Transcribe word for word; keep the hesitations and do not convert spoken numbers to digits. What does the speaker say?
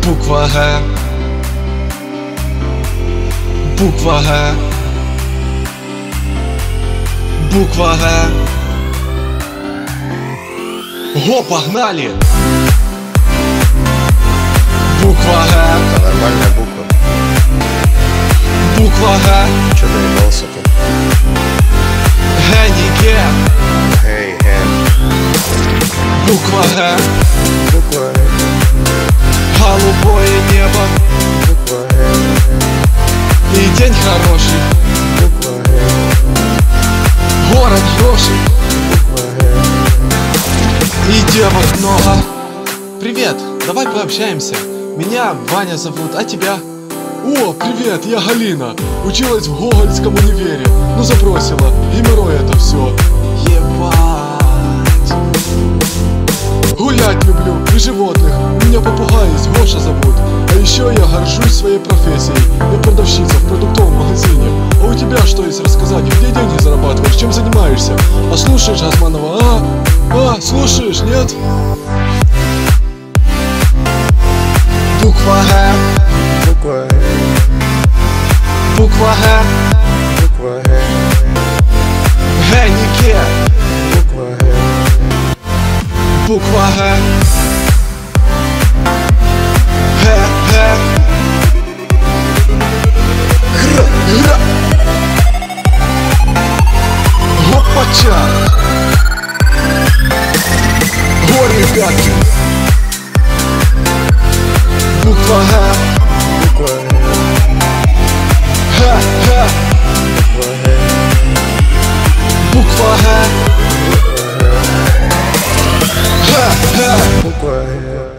Буква Г. Буква Г. Буква Г. Го, погнали! Буква Г. Это нормальная буква. Буква Г. Чё доебался-то? Г не Г. Эй, эй. Буква Г. Буква Г. Голубое небо. Буква Г. И день хороший. Буква Г. Город хороший. Буква Г. И девок много. Привет, давай пообщаемся. Меня Ваня зовут, а тебя? О, привет, я Галина. Училась в Гогольском универе, но забросила. Геморрой это все. Ебать. Гулять люблю и животных. У меня попугай есть, Гоша зовут. А еще я горжусь своей профессией. Я продавщица в продуктовом магазине. А у тебя что есть рассказать? Где деньги зарабатываешь? Чем занимаешься? А слушаешь Газманова, а? А, слушаешь, нет? Буква Г. Буква Г. Буква Г. Буква Г. Г не Г. Буква Г. Буква Г. Г, Г. Гр, гр. Гопача. Горные пятки. Буква Г. Буква Г. Г, Г. Буква Г. Буква Г. Г, Г. Буква Г.